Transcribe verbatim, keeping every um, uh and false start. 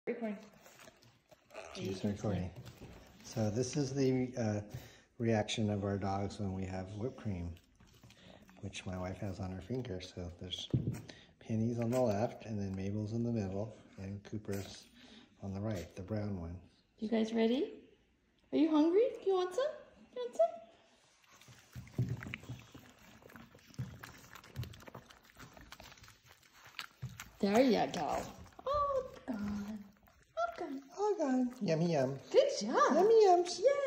Recording. She's recording. So this is the uh, reaction of our dogs when we have whipped cream, which my wife has on her finger. So there's Penny's on the left, and then Mabel's in the middle, and Couper's on the right, the brown one. You guys ready? Are you hungry? You want some? You want some? There you go. Oh, God. Oh, God. Oh, God. Yummy, yum. Good job. Yummy, yums. Yay.